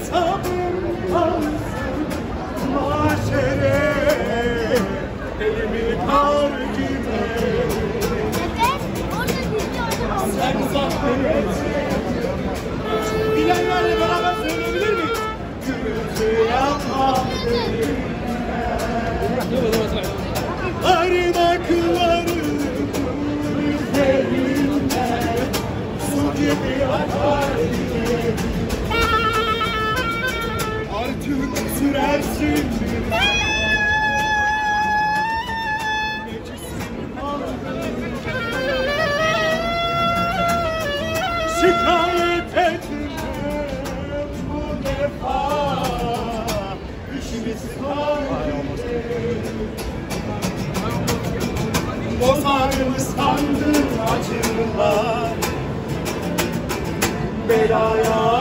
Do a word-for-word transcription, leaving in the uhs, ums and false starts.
hesabım kalsın mahşere, elimi kar gibi. Sen zahmet bilenlerle beraber söyleyebilir miyim? Gürültü yapma Armaklarım üzerinde su gibi akar diye. Artık sürersin necisin aldın. Şikayet etme bu defa, işimiz kaldı. Bozarım sandın acılar, belaya